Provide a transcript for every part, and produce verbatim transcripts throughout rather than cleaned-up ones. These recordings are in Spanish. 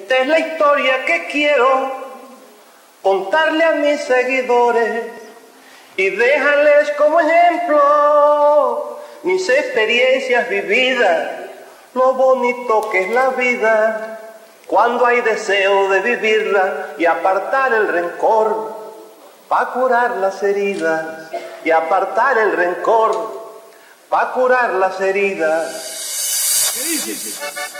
Esta es la historia que quiero contarle a mis seguidores y dejarles como ejemplo mis experiencias vividas, lo bonito que es la vida cuando hay deseo de vivirla y apartar el rencor pa' curar las heridas, y apartar el rencor pa' curar las heridas. ¿Qué dices?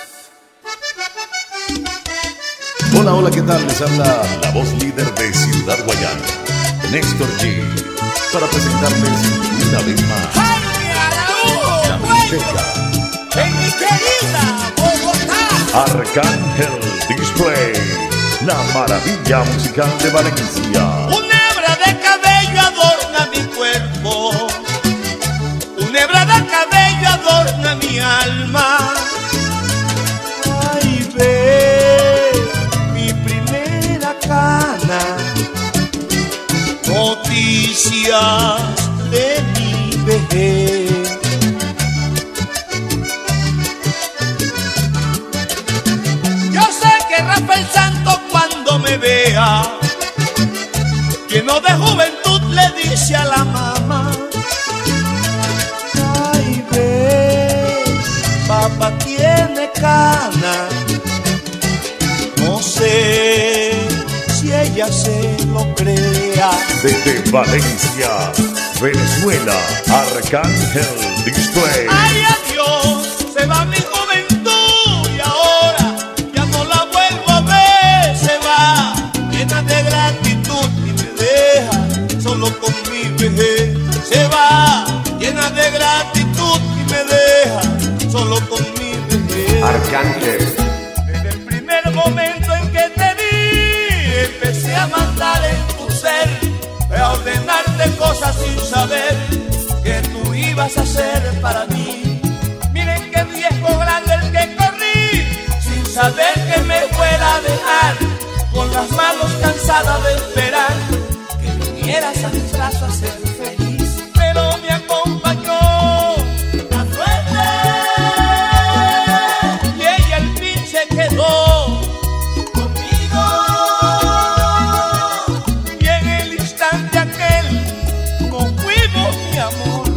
Hola, hola, ¿qué tal? Les habla la voz líder de Ciudad Guayana, Néstor G, para presentarles una vez más la Mixteca en mi querida Bogotá. Arcángel Display, la maravilla musical de Valencia. Una hebra de cabello adorna mi cuerpo, una hebra de cabello adorna mi alma. Ay, ve mi primera cana, noticias de mi vejez. Yo sé que Rafael Santos cuando me vea, lleno de juventud, le dice a la mamá: ay, ve, papá tiene cana. No sé si ella se lo crea. Desde Valencia, Venezuela, Arcángel Display. Ay, adiós, se va mi juventud y ahora ya no la vuelvo a ver. Se va llena de gratitud y me deja solo con mi vejez. Se va llena de gratitud y me deja solo con mi vejez. Arcángel. Desde el primer momento en que te vi, empecé a mandar en tu ser, a ordenarte cosas sin saber que tú ibas a hacer para mí. Miren qué viejo grande el que corrí, sin saber que me fuera a dejar, con las manos cansadas de esperar que vinieras a mis brazos a ser feliz. Pero me acompañó la suerte y ella al fin se quedó conmigo. Y en el instante aquel nos fuimos, mi amor,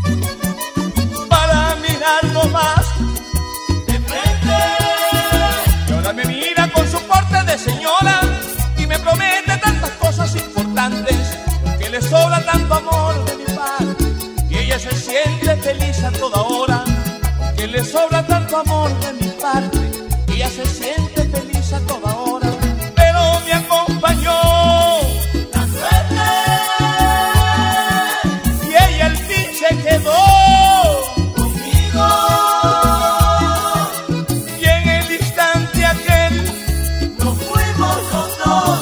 para mirarnos más de frente. Y ahora me mira con su porte de señora y me promete tantas cosas importantes, que le sobra tanto amor de mi parte. Y ella se siente feliz a toda hora, que le sobra tanto amor de mi parte. Y ella se siente feliz a toda hora, pero me acompañó la suerte y ella al fin se quedó conmigo. Y en el instante aquel nos fuimos los dos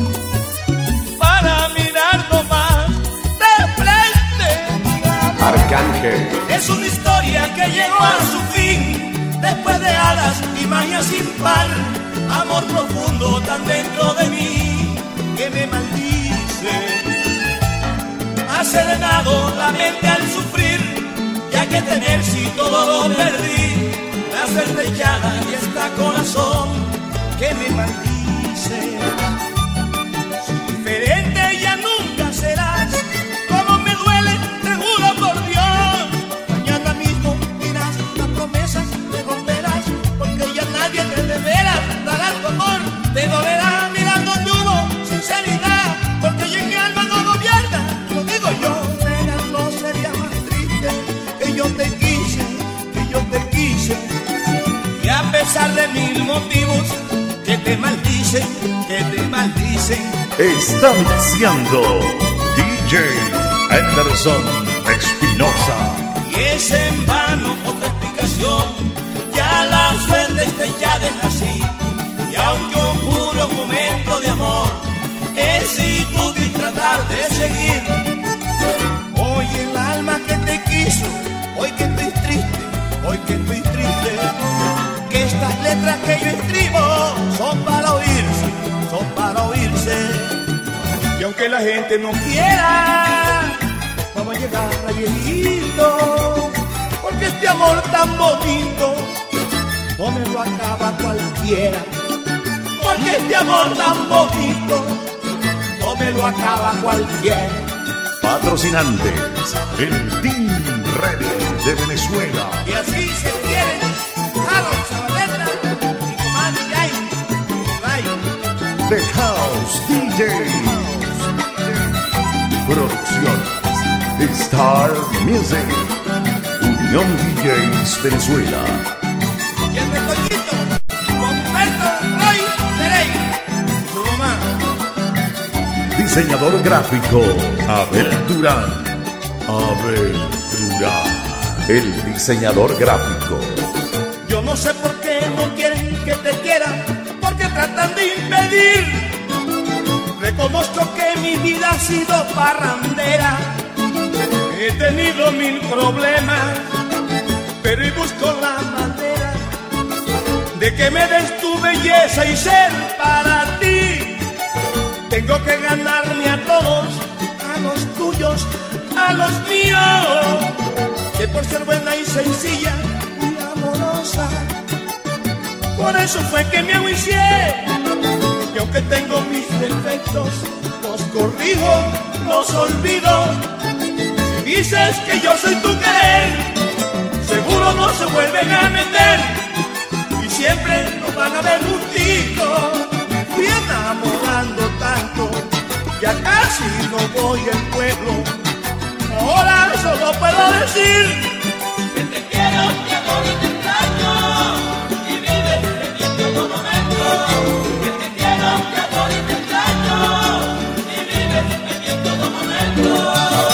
para mirarnos más de frente. Arcángel. Es una historia que llegó a su fin, después de alas y magia sin par. Amor profundo tan dentro de mí que me maldice. Ha serenado la mente al sufrir, ya que tener si todo lo perdí. La cervellada y esta corazón que me maldice. Si diferente ya nunca serás, como me duele, te juro por Dios. Mañana mismo dirás las promesas, te romperás, porque ya nadie te de veras dará tu amor. Te dolerá mirar donde hubo sinceridad, porque yo en mi alma no gobierna. Lo digo yo, nena, no sería más triste que yo te quise, que yo te quise. Y a pesar de mil motivos que te maldicen, que te maldicen, Está mixeando D J Anderson Espinosa. y es en vano otra explicación. Ya la suerte estrelladas así, y aunque un puro momento de amor es inútil tratar de seguir. Hoy el alma que te quiso, hoy que estoy triste, hoy que estoy triste, que estas letras que yo escribo son para oírse, son para oírse. Y aunque la gente no quiera, vamos a llegar a viejito, porque este amor tan bonito no me lo acaba cualquiera. porque este amor tan bonito no me lo acaba cualquiera. Patrocinantes, el Team Ready de Venezuela. Y así se quieren Harold Zabaleta y Comadre Jay. The House D J. Producción Star Music. Unión D Js Venezuela. Y el recollito con Humberto Roy Terey. Su mamá. Diseñador gráfico Abel Durán. Abel Durán, el diseñador gráfico. Yo no sé por qué no quieren que te quiera, porque tratan de impedir. Reconozco que mi vida ha sido parrandera. He tenido mil problemas, pero hoy busco la manera de que me des tu belleza y ser para ti. Tengo que ganarme a todos, a los tuyos, a los míos, que por ser buena y sencilla y amorosa, por eso fue que me agüicié. Y aunque tengo mis defectos, los corrijo, los olvido. Si dices que yo soy tu querer, seguro no se vuelven a meter y siempre nos van a ver juntitos. Me fui enamorando tanto, ya casi no voy al pueblo. Ahora solo puedo decir que te quiero, te adoro y te extraño, y vives en mí en todo momento. Que te quiero, te adoro y te extraño, y vives en mí en todo momento.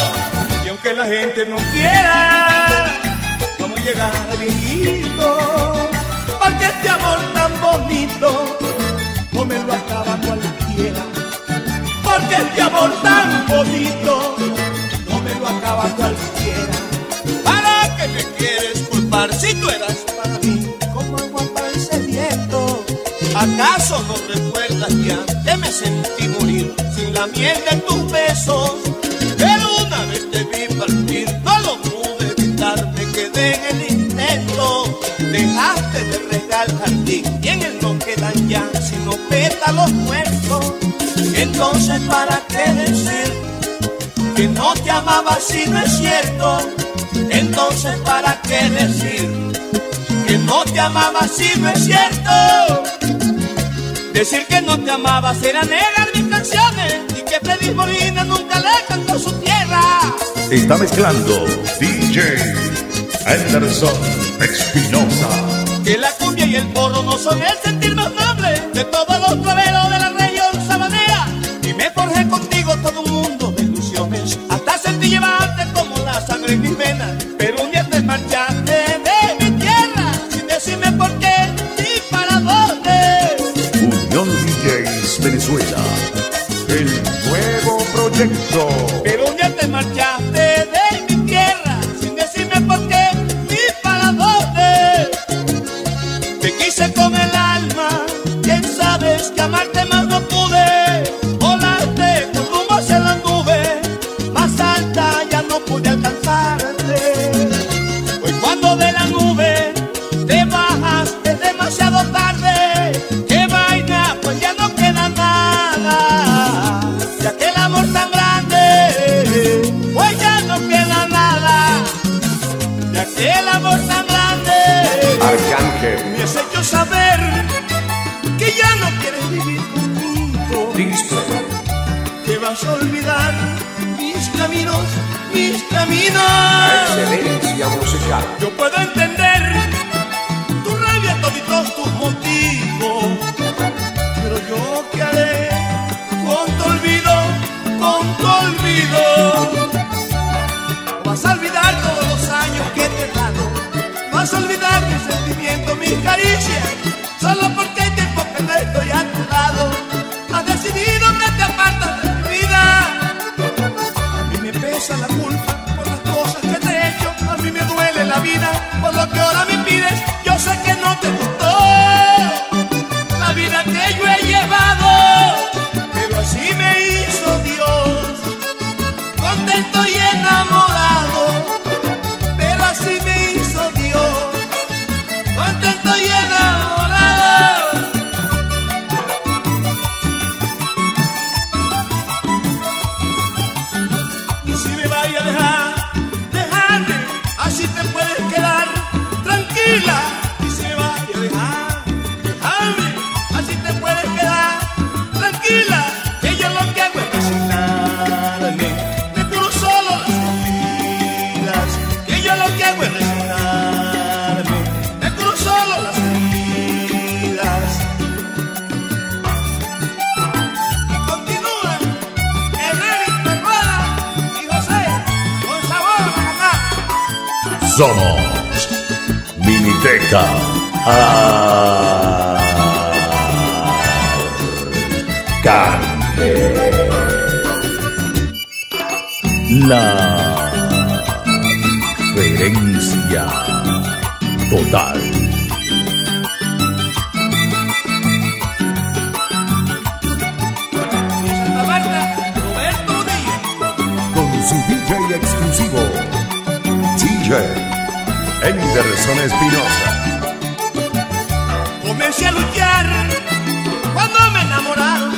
Y aunque la gente no quiera, vamos a llegar a viejito, porque este amor tan bonito no me lo acaba cualquiera. Porque este amor tan bonito no me lo acaba cualquiera. ¿Para qué me quieres culpar si tú eras para mí como agua para el sediento? ¿Acaso no recuerdas ya que me sentí morir sin la miel de tus besos? Pero una vez te vi partir, no lo pude evitar, me quedé en el intento. Dejaste de regar el jardín y en él no quedan ya sino pétalos muertos. Entonces, ¿para qué decir que no te amaba si no es cierto? Entonces, ¿para qué decir que no te amaba si no es cierto? Decir que no te amaba será negar mis canciones y que Freddy Molina nunca le cantó su tierra. Está mezclando D J Anderson Espinosa. Que la cumbia y el porro no son el sentir más noble de todos los troveros de la región sabanera. Y me forjé contigo todo un mundo de ilusiones, hasta sentí llevarte como la sangre en mis venas. Pero un día te marchaste de mi tierra sin decirme por qué ni para dónde. Unión D Js Venezuela, el nuevo proyecto. Pero un día te marchaste de mi tierra sin decirme por qué ni para dónde. Te quise con el alma, bien sabes que amarte más no pude. Volaste con rumbo hacia la nube más alta, ya no pude alcanzarte. Hoy cuando de la nube te bajas es demasiado tarde. Qué vaina, pues ya no queda nada. Ya que el amor tan grande, pues ya no queda nada. Ya que el amor tan grande, Arcángel, me has hecho saber que ya no quieres vivir conmigo. Disco, Que vas a olvidar mis caminos, mis caminos. excelencia musical. Yo puedo entender tu rabia, toditos tus motivos, pero yo qué haré con tu olvido, con tu olvido. Vas a olvidar todos los años que te he dado, vas a olvidar mi sentimiento, mis caricias, solo porque hay tiempo que no estoy a tu lado. Has decidido que te apartas de mi vida. A mí me pesa la culpa por las cosas que te he hecho, a mí me duele la vida por lo que ahora me pides. Yo sé que no te gustó la vida que yo he llevado, pero así me hizo Dios, contento y enamorado. Pero así me hizo Dios, contento y enamorado. Somos Miniteca. Arcángel. La diferencia total. Con su D J exclusivo, D J Henderson Espinosa. Comencé a luchar cuando me enamoraron,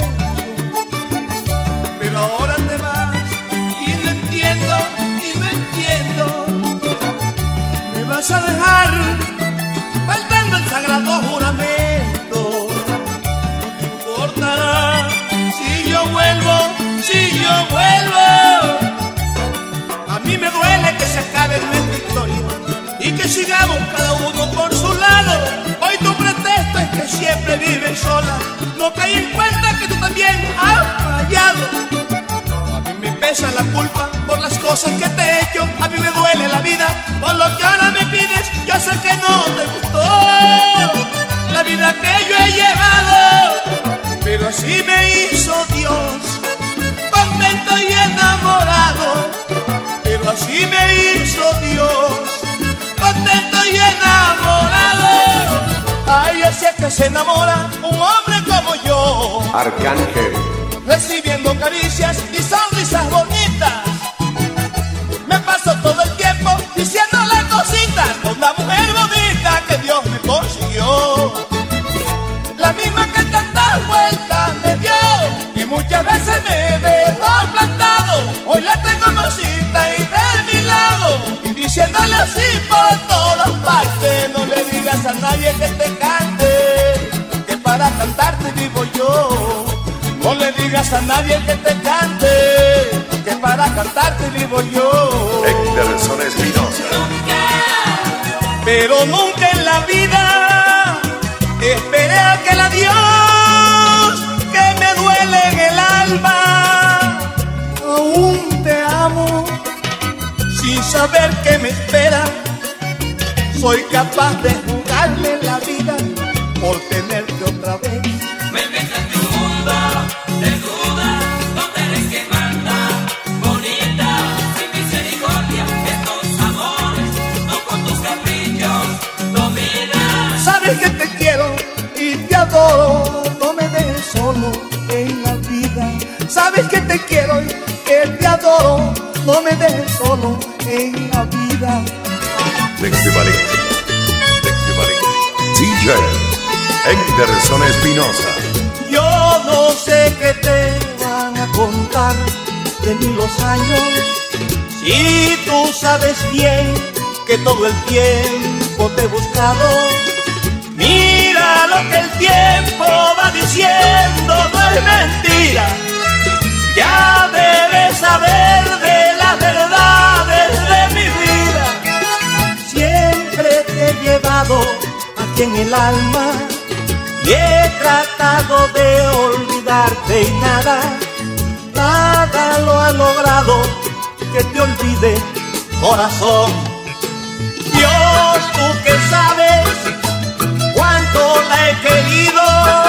pero ahora te vas y no entiendo, y no entiendo. Me vas a dejar faltando el sagrado juramento. No te importará si yo vuelvo, si yo vuelvo. A mí me duele que se acabe nuestra historia y que sigamos cada uno por su lado. Hoy tu pretexto es que siempre vives sola. No caí en cuenta que tú también has fallado. A mí me pesa la culpa por las cosas que te he hecho. A mí me duele la vida por lo que ahora me pides. Yo sé que no te gustó la vida que yo he llevado, pero así me hizo Dios, contento y enamorado. Pero así me hizo Dios, contento y enamorado. Ay, así es que se enamora un hombre como yo. Arcángel. Recibiendo caricias y sonrisas bonitas. Me paso todo el tiempo diciéndole cositas a una mujer bonita que Dios me consiguió. La misma que tantas vueltas me dio y muchas veces me dejó plantado. Hoy la tengo mocita y de mi lado, y diciéndole así por todas partes: no le digas a nadie que te cante, que para cantarte vivo yo. No le digas a nadie que te cante, que para cantarte vivo yo. Henderson Espinosa. Pero nunca en la vida esperé aquel adiós que me duele en el alma. Aún te amo sin saber qué me espera. Soy capaz de jugarle la vida por tenerte otra vez. Me ves en tu mundo, desnuda, donde eres que manda, bonita, sin misericordia. Estos amores, no con tus caprichos, dominan. Sabes que te quiero y te adoro, no me dejes solo en la vida. Sabes que te quiero y que te adoro, no me dejes solo en la vida. Desde Valencia, desde Valencia, D J Henderson Espinosa. Yo no sé qué te van a contar de mí los años, si tú sabes bien que todo el tiempo te he buscado. Mira lo que el tiempo va diciendo, no es mentira. Ya debes saber de las verdades de mi vida. Siempre te he llevado aquí en el alma y he tratado de olvidarte y nada, nada lo ha logrado que te olvide, corazón. Dios, tú que sabes cuánto la he querido,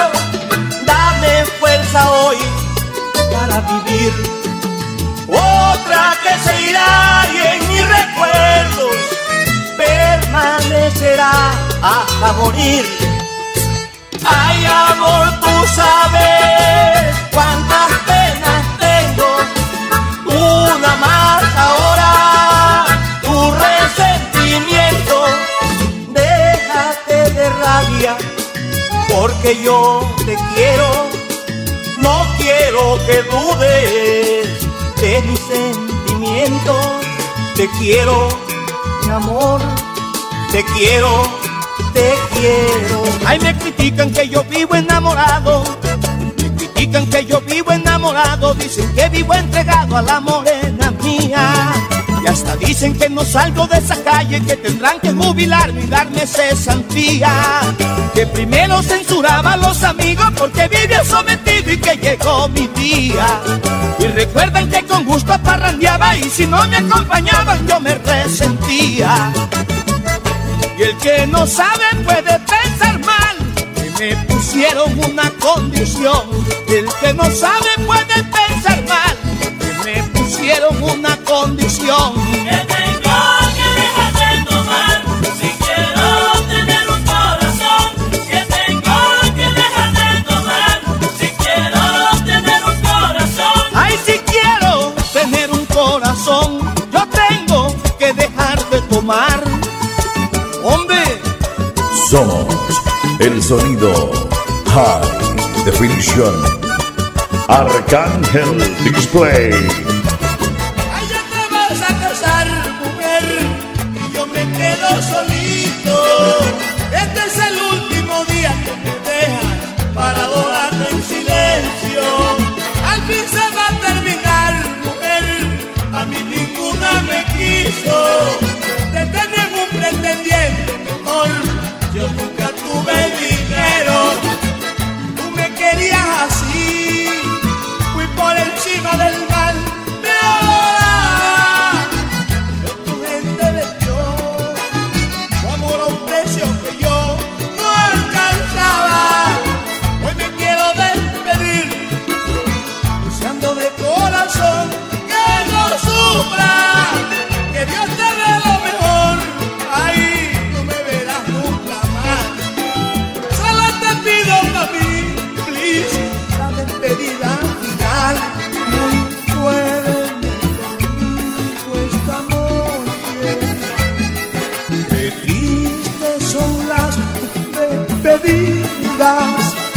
dame fuerza hoy para vivir. Otra que se irá y en mis recuerdos permanecerá hasta morir. Ay, amor, tú sabes cuántas penas tengo, una más ahora, tu resentimiento. Déjate de rabia, porque yo te quiero. No quiero que dudes de mis sentimientos. Te quiero, mi amor, te quiero. Te quiero. Ay, me critican que yo vivo enamorado, me critican que yo vivo enamorado. Dicen que vivo entregado a la morena mía, y hasta dicen que no salgo de esa calle, que tendrán que jubilarme y darme cesantía. Que primero censuraba a los amigos porque vivía sometido y que llegó mi día. Y recuerden que con gusto parrandeaba y si no me acompañaban yo me resentía. Y el que no sabe puede pensar mal, que me pusieron una condición. Y el que no sabe puede pensar mal, que me pusieron una condición. Que tengo que dejar de tomar si quiero tener un corazón. Que tengo que dejar de tomar si quiero tener un corazón. Ay, si quiero tener un corazón, yo tengo que dejar de tomar. ¡Hombre! Somos el sonido High Definition Arcángel Display. Ay, ya te vas a casar, mujer, y yo me quedo solito. Este es el último día que me dejas para adorarte en silencio. Al fin se va a terminar, mujer, a mí ninguna me quiso. Te tenía un pretendiente mejor, yo nunca tuve dinero. Tú me querías así, fui por encima del mal, pero ahora tu gente vendió tu amor a un precio que yo no alcanzaba. Hoy me quiero despedir, deseando de corazón que no sufra, que Dios te dé lo mejor. Ay, no me verás nunca más. Solo te pido para mí, please, la despedida final. Muy duéreme conmigo esta noche. Qué tristes son las despedidas.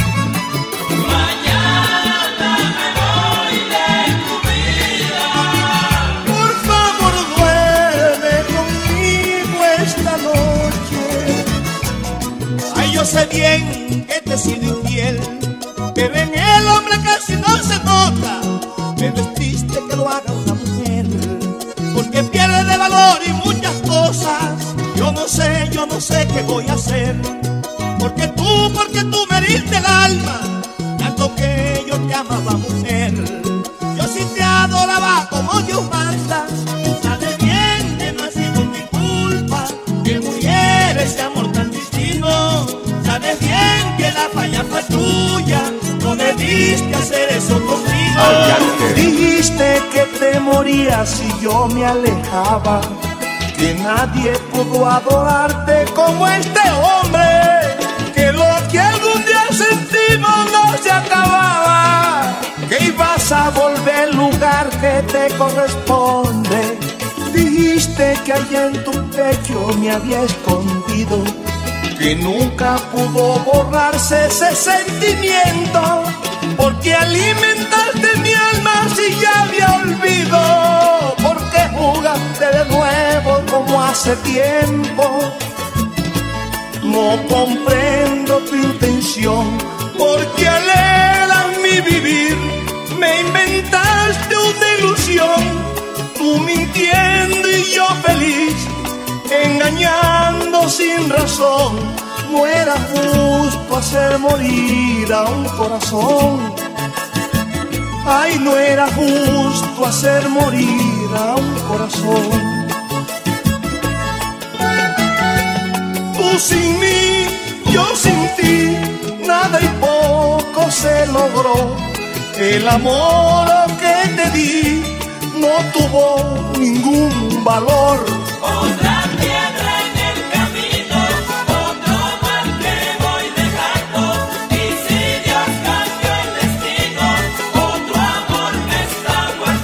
Mañana me voy de tu vida. Por favor, duerme conmigo esta noche. Ay, yo sé bien que te he sido infiel, pero en el hombre casi no se nota. Pero es triste que lo haga una mujer, porque pierde de valor y muchas cosas. Yo no sé, yo no sé qué voy a hacer, porque tú, porque tú me diste el alma, tanto que yo te amaba, mujer. Yo sí te adoraba como Dios manda. Sabes bien que no ha sido mi culpa que muriera ese amor tan distinto. Sabes bien que la falla fue tuya, no debiste hacer eso conmigo. Dijiste que te morías si yo me alejaba, que nadie pudo adorarte como este hombre, que lo que algún día sentimos no se acababa, que ibas a volver al lugar que te corresponde. Dijiste que allá en tu pecho me había escondido, que nunca pudo borrarse ese sentimiento, porque alimentaste mi alma si ya había olvido, porque jugaste de nuevo como hace tiempo. No comprendo tu intención, porque alegas mi vivir, me inventaste una ilusión, tú mintiendo y yo feliz, engañando sin razón. No era justo hacer morir a un corazón. Ay, no era justo hacer morir a un corazón. Tú sin mí, yo sin ti, nada y poco se logró. El amor que te di no tuvo ningún valor. Otra piedra en el camino, otro mal que voy dejando. Y si Dios cambió el destino, otro amor me está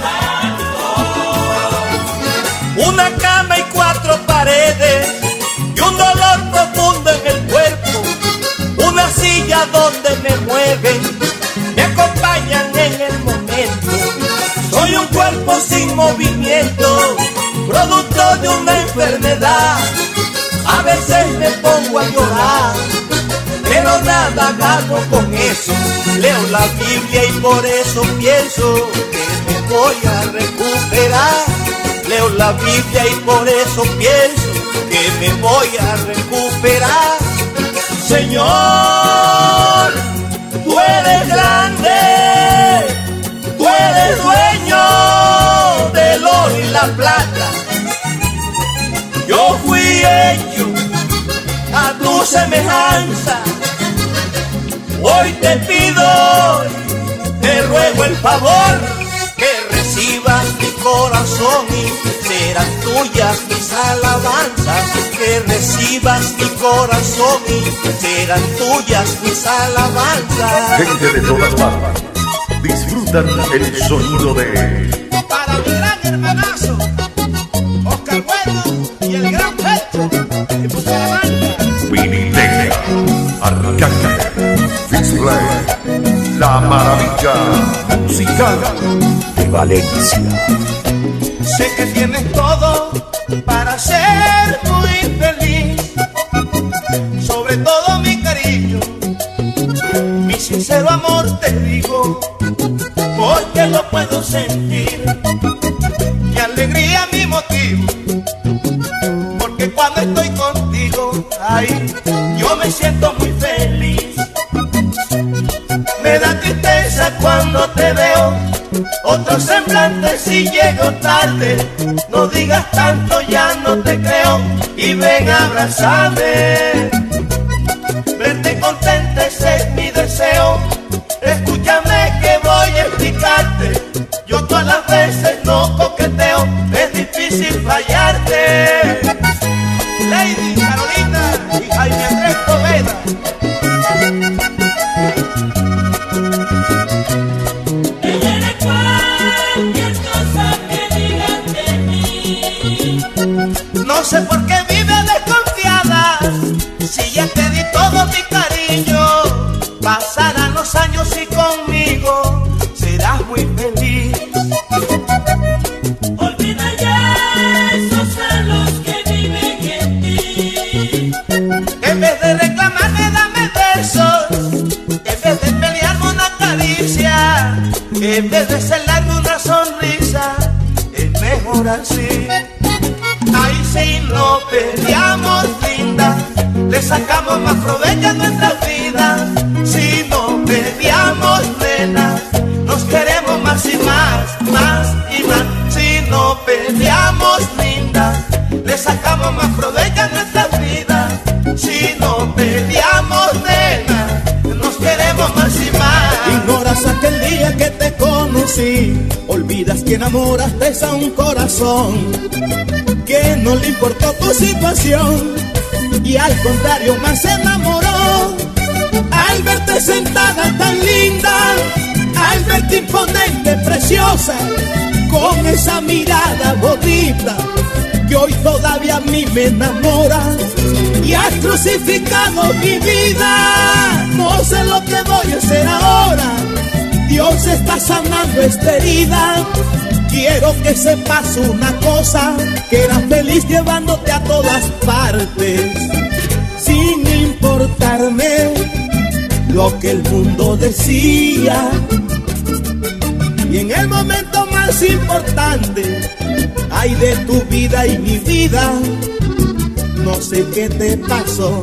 guardando. Una cama y cuatro paredes y un dolor profundo en el cuerpo. Una silla donde me mueven, me acompañan en el momento. Soy un cuerpo sin movimiento, producto de una enfermedad. A veces me pongo a llorar, pero nada gano con eso. Leo la Biblia y por eso pienso que me voy a recuperar. Leo la Biblia y por eso pienso que me voy a recuperar. Señor, tú eres grande. en La Plata. Yo fui hecho a tu semejanza. Hoy te pido, te ruego el favor, que recibas mi corazón y serán tuyas mis alabanzas. Que recibas mi corazón y serán tuyas mis alabanzas. Gente de todas partes disfrutan el sonido de... Para mi gran hermanazo, Oscar Bueno y el gran Pecho de Bucaramanga. Viniteca, Arcángel, Fixplay, la maravilla musical de Valencia. Sé que tienes todo para ser muy feliz, sobre todo mi cariño, mi sincero amor te digo, porque lo puedo sentir. Mi alegría, mi motivo, porque cuando estoy contigo, ay, yo me siento muy feliz. Me da tristeza cuando te veo otro semblante si llego tarde. No digas tanto, ya no te creo, y ven a abrazarme. Verte contenta, ese es mi deseo. Escúchame que voy a explicarte. Yo todas las veces no coqueteo, es difícil fallarte. Lady Carolina y Jaime Andrés Poveda. No sé por qué vive desconfiada, si ya te di todo mi cariño. Pasarán los años y conmigo serás muy feliz. Olvida ya esos celos que viven en ti. En vez de reclamarme, dame besos. En vez de pelearme, una caricia. En vez de celarme, una sonrisa. Es mejor así. Ay, si no peleamos, linda, le sacamos más provecho a nuestras vidas. Si no peleamos, nena, nos queremos más y más, más y más. Si no peleamos, linda, le sacamos más provecho a nuestras vidas. Si no peleamos, nena, nos queremos más y más. Ignoras aquel día que te conocí, olvidas que enamoraste a un corazón que no le importó tu situación y al contrario más se enamoró. Al verte sentada tan linda, al verte imponente, preciosa, con esa mirada bonita que hoy todavía a mí me enamora. Y has crucificado mi vida, no sé lo que voy a hacer ahora. Dios está sanando esta herida. Quiero que sepas una cosa, que era feliz llevándote a todas partes, sin importarme lo que el mundo decía. Y en el momento más importante, ay, de tu vida y mi vida, no sé qué te pasó.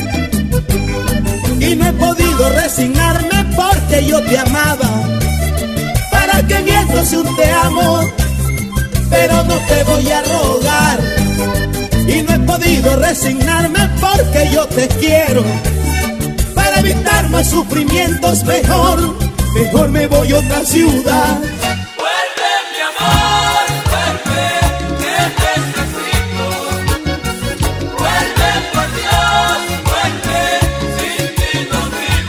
Y no he podido resignarme porque yo te amaba. ¿Para qué miento si un te amo? Pero no te voy a rogar. Y no he podido resignarme porque yo te quiero. Para evitar más sufrimientos, mejor, mejor me voy a otra ciudad. Vuelve, mi amor, vuelve, que te necesito. Vuelve, por Dios, vuelve, sin ti no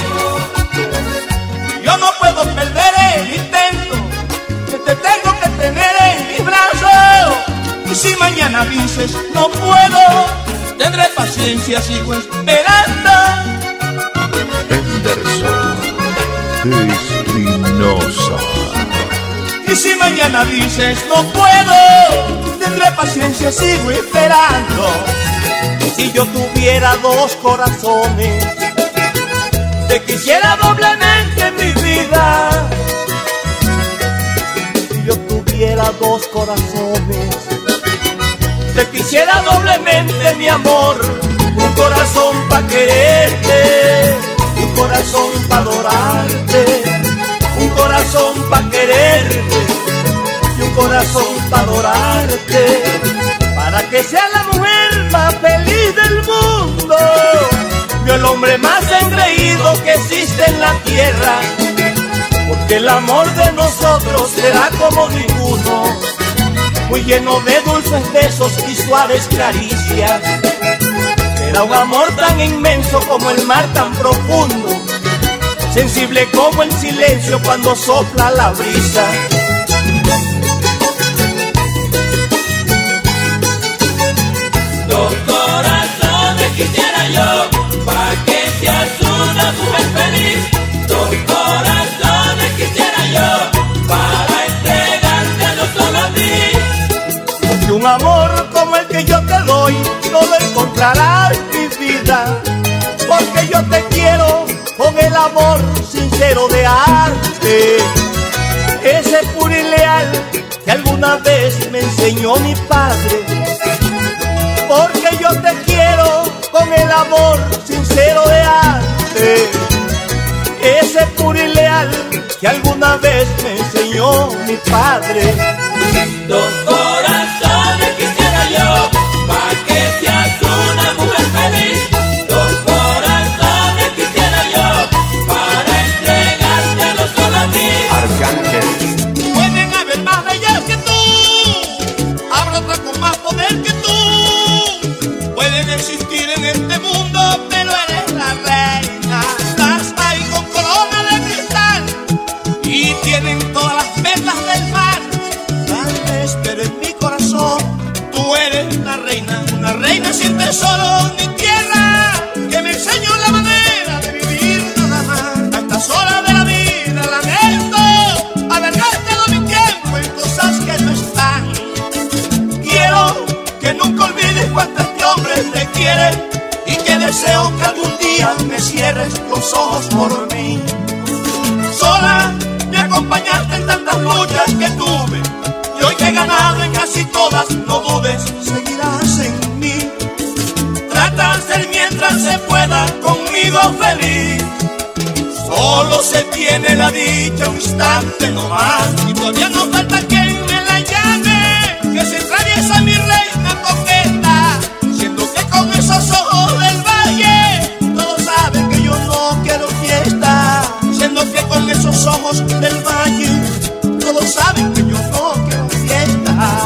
vivo. Yo no puedo perder el intento, que te tengo que tener en mis brazos. Y si mañana dices no puedo, tendré paciencia, sigo esperando. Henderson Espinosa. Y si mañana dices no puedo, tendré paciencia, sigo esperando. Si yo tuviera dos corazones, te quisiera doblemente en mi vida. Si yo tuviera dos corazones, te quisiera doblemente, mi amor. Un corazón pa' quererte, un corazón pa' adorarte, un corazón pa' quererte y un corazón corazón para adorarte, para que sea la mujer más feliz del mundo. Yo el hombre más engreído que existe en la tierra, porque el amor de nosotros será como ninguno, muy lleno de dulces besos y suaves caricias. Será un amor tan inmenso como el mar tan profundo, sensible como el silencio cuando sopla la brisa. Dos corazones quisiera yo, pa' que seas una mujer feliz. Dos corazones quisiera yo, para entregártelo solo a ti. Porque un amor como el que yo te doy no lo encontrarás en mi vida, porque yo te quiero con el amor sincero de arte, ese puro y leal que alguna vez me enseñó mi padre. Porque yo te quiero con el amor sincero de arte, ese puro y leal que alguna vez me enseñó mi padre. Dos corazones quisiera yo, pa' que seas una mujer feliz. Dos corazones quisiera yo, para entregártelo solo a ti. Arcángel. Pueden haber más bellas que tú, habrá otra con más poder que tú. Pueden existir en este mundo, pero eres la reina. Estás ahí con corona de cristal y tienen todas las perlas del mar. Pero en mi corazón tú eres la reina, una reina sin tesoro ni tierra, que me enseñó la manera de vivir nada más. A estas horas de la vida lamento haber gastado mi tiempo en cosas que no están. Quiero que nunca olvides cuánto este hombre te quiere y que deseo que algún día me cierres los ojos por mí. Sola me acompañaste en tantas luchas que tuve, y hoy que he ganado en casi todas, no dudes, seguirás en mí. Trata de ser mientras se pueda conmigo feliz. Solo se tiene la dicha un instante nomás, y todavía no falta quien me la llame, que se atraviesa mi reina coqueta, siendo que con esos ojos del valle todos saben que yo no quiero fiesta, siendo que con esos ojos del valle todos saben que yo no quiero fiesta.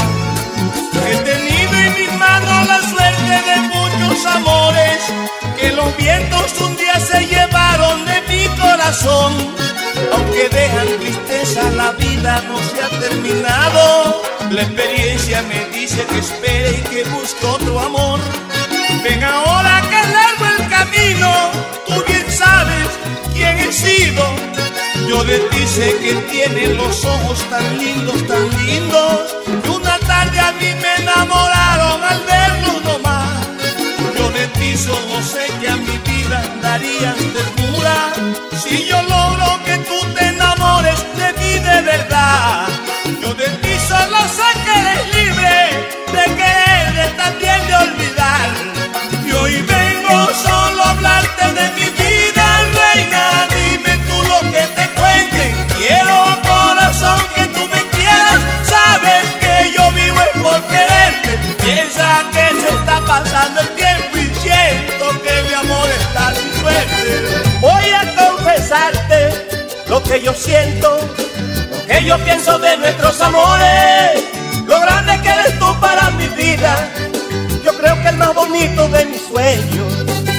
He tenido en mis manos la suerte de muchos amores, que los vientos un día se llevaron de mi corazón. Aunque dejan tristeza, la vida no se ha terminado. La experiencia me dice que espere y que busque otro amor. Ven ahora que es largo el camino, tú bien sabes quién he sido. Yo de ti sé que tienes los ojos tan lindos, tan lindos, y una tarde a mí me enamoraron al verlos nomás. Yo de ti solo sé que a mi vida darías ternura, si yo logro que tú te enamores de mí de verdad. Yo de ti solo sé que eres libre de querer, de también de olvidar. Y hoy vengo solo a hablarte de mi vida, reina. Dime tú lo que te cuenten. Quiero corazón que tú me quieras. Sabes que yo vivo es por quererte. Piensa que se está pasando el tiempo y siento que mi amor está sin suerte. Voy a confesarte lo que yo siento, lo que yo pienso de nuestros amores, lo grande que eres tú para mi vida. Yo creo que el más bonito de mis sueños,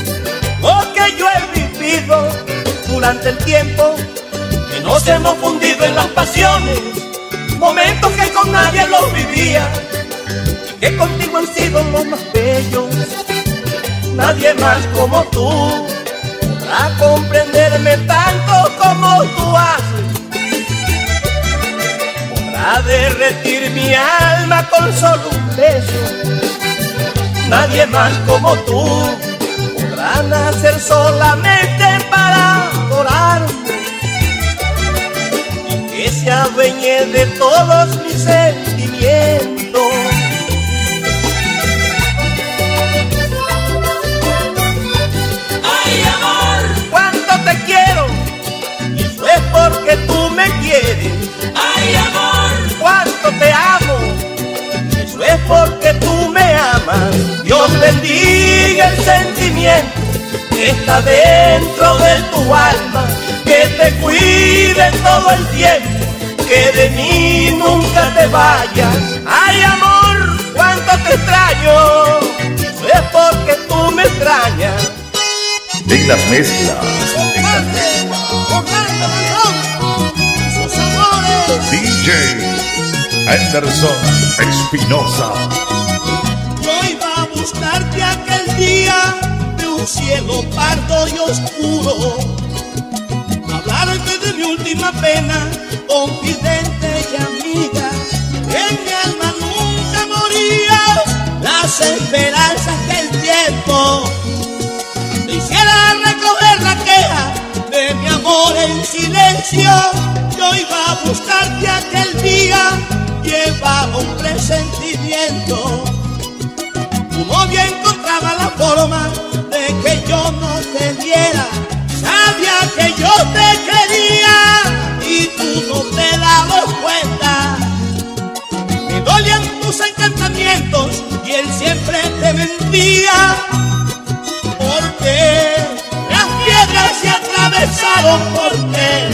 lo que yo he vivido durante el tiempo que nos hemos fundido en las pasiones, momentos que con nadie los vivía y que contigo han sido los más bellos. Nadie más como tú podrá comprenderme tanto como tú haces, podrá derretir mi alma con solo un beso. Nadie más como tú podrá nacer solamente para adorarme y que se adueñe de todos mis sentimientos. ¡Ay, amor! Cuánto te quiero, y eso es porque tú me quieres. ¡Ay, amor! Cuánto te amo, el sentimiento que está dentro de tu alma, que te cuide todo el tiempo, que de mí nunca te vayas. Ay, amor, cuánto te extraño, es porque tú me extrañas. En las mezclas, en las D J Anderson Espinosa. Yo iba a buscarte aquel día de un cielo pardo y oscuro, hablarte de mi última pena, confidente y amiga. En mi alma nunca moría las esperanzas que el tiempo te hiciera recoger la queja de mi amor en silencio. Yo iba a buscarte aquel día, llevaba un presentimiento. Tu novia encontraba la forma de que yo no te diera. Sabía que yo te quería y tú no te dabas cuenta. Me dolían tus encantamientos y él siempre te mentía. Porque las piedras se atravesaron porque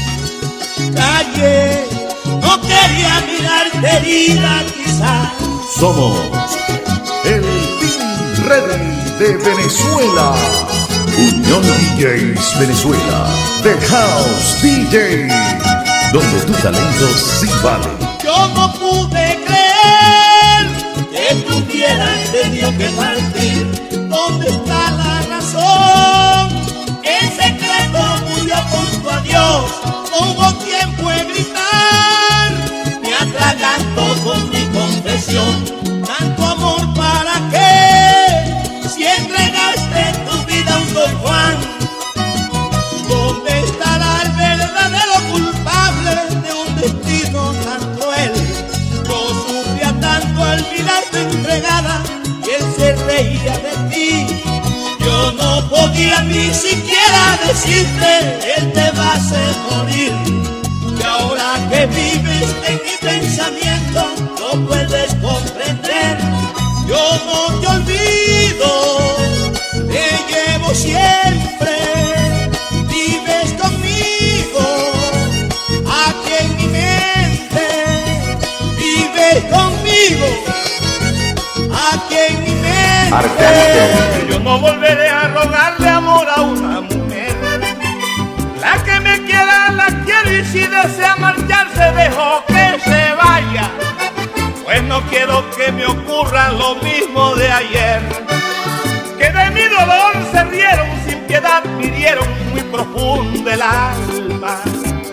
calle no quería mirarte herida quizás. Somos el Team Ready de Venezuela. Unión D Js Venezuela, The House D J, donde tu talento sí vale. Yo no pude creer que tuvieras tenido que partir. ¿Dónde está la razón? En secreto murió por tu adiós. No hubo tiempo en gritar. Me atraganto con mi confesión. Tanto amor para qué, si entregaste tu vida a un Don Juan. ¿Dónde estará el verdadero culpable de un destino tan cruel? Yo sufría tanto al mirarte entregada y él se reía de ti. Yo no podía ni siquiera decirte, él te va a hacer morir. Y ahora que vives en mi pensamiento, no puedes comprender. Yo no te olvido, te llevo siempre. Vives conmigo, aquí en mi mente. Vives conmigo, aquí en mi mente. Arcángel. Yo no volveré a rogarle amor a una mujer. La que me quiera, la quiero, y si desea marcharse, dejo que se vaya. Pues no quiero que me ocurra lo mismo de ayer, que de mi dolor se rieron, sin piedad midieron muy profundo el alma.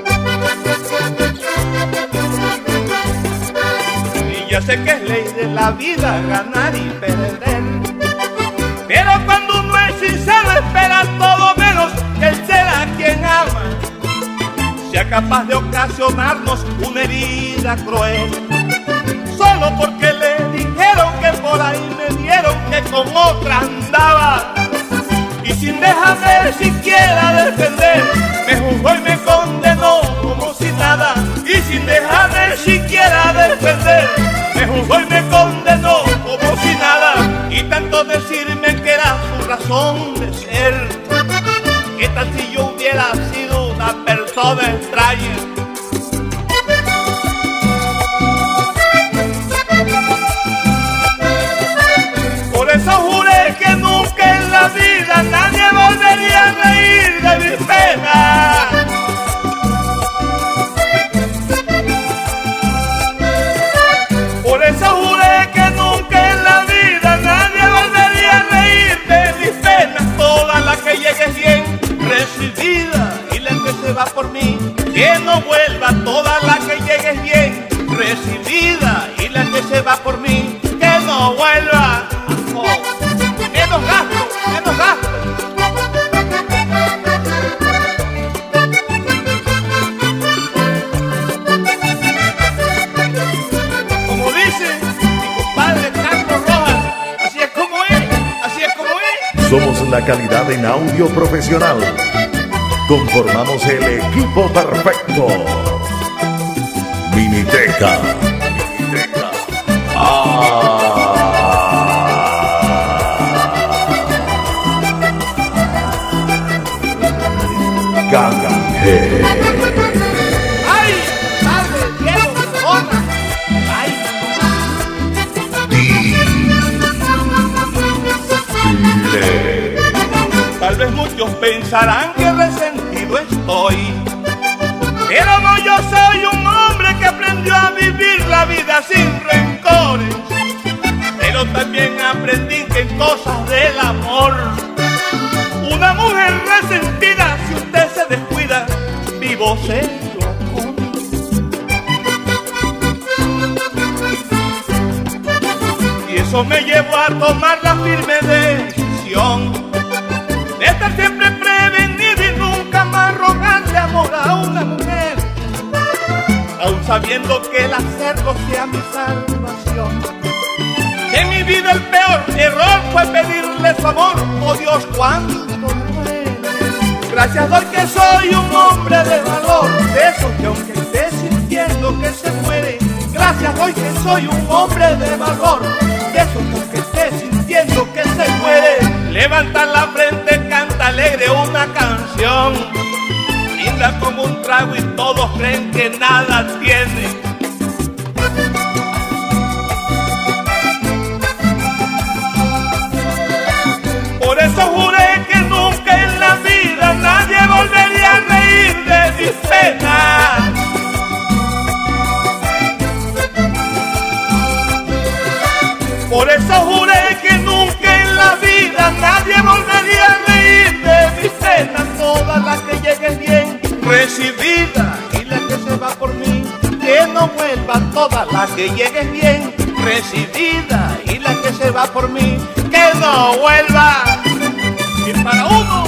Y ya sé que es ley de la vida ganar y perder, pero cuando uno es sincero espera todo menos que el ser a quien ama sea capaz de ocasionarnos una herida cruel, solo porque le dijeron que por ahí me dieron que con otra andaba, y sin dejarme siquiera defender me juzgó y me condenó como si nada. Y sin dejarme siquiera defender me juzgó y me condenó como si nada. Y tanto decirme que era su razón de ser, que tal si yo hubiera sido una persona extraña. Por eso juré que nunca en la vida nadie volvería a reír de mis penas. Por eso juré que nunca en la vida nadie volvería a reír de mis penas. Toda la que llegue bien recibida y la que se va por mí, que no vuelva. Toda la que llegue bien recibida y la que se va por mí, que no vuelva. Oh, menos gasto, menos gasto. Como dice mi compadre Carlos Rojas, así es como es, así es como es. Somos la calidad en audio profesional. Conformamos el equipo perfecto. Miniteca. Miniteca. Ah. Muchos pensarán que resentido estoy, pero no, yo soy un hombre que aprendió a vivir la vida sin rencores. Pero también aprendí que en cosas del amor, una mujer resentida, si usted se descuida, vivo se lo come. Y eso me llevó a tomar la firme decisión de estar siempre prevenido y nunca más rogarle amor a una mujer, aun sabiendo que el hacerlo sea mi salvación. En mi vida el peor error fue pedirle su amor, oh Dios, cuánto me duele. Gracias doy que soy un hombre de valor, de esos que aunque esté sintiendo que se muere. Gracias doy que soy un hombre de valor, de esos que aunque esté sintiendo que se muere. Levanta la frente, canta alegre una canción, linda como un trago y todos creen que nada tiene. Por eso juré que nunca en la vida nadie volvería a reír de mis penas. Por eso juré que nunca en la vida nadie volvería a reír de mis penas. Todas las que lleguen bien recibida y la que se va por mí, que no vuelva. Todas las que lleguen bien recibida y la que se va por mí, que no vuelva. Y para uno